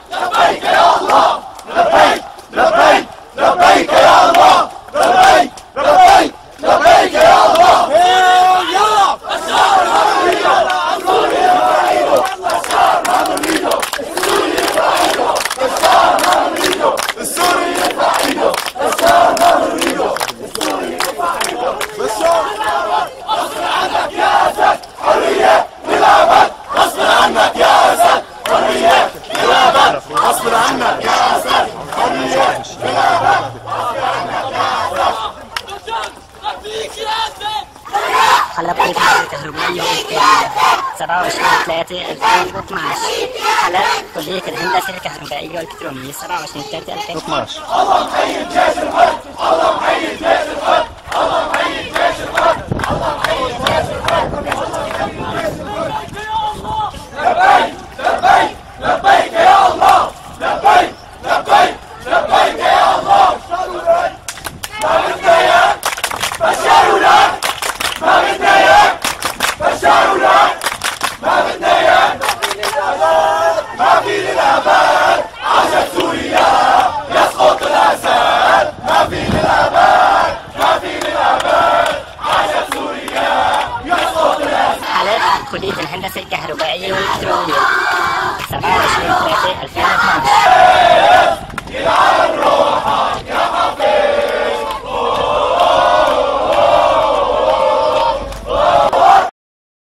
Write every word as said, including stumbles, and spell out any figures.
لبيك يا الله لبيك لبيك لبيك يا الله لبيك لبيك لبيك يا الله. يلا الشعب ما نريده السوري يفعله الشعب ما نريده السوري يفعله الشعب ما نريده السوري يفعله الشعب ما نريده السوري يفعله. غصب عنك يا أسد حرية للأبد غصب عنك يا أسد حرية للأبد غصب عنك يا أسد حرية للأبد غصب عنك يا أسد. حلب الحرب الكهربائية سبعة وعشرين ثلاثة ألفين واثناشر. حلب كلية الهندسة الكهربائية والإلكترونية سبعة وعشرين ثلاثة ألفين واثناشر. الله محيي الجيش الحر الله محيي الجيش الحر الله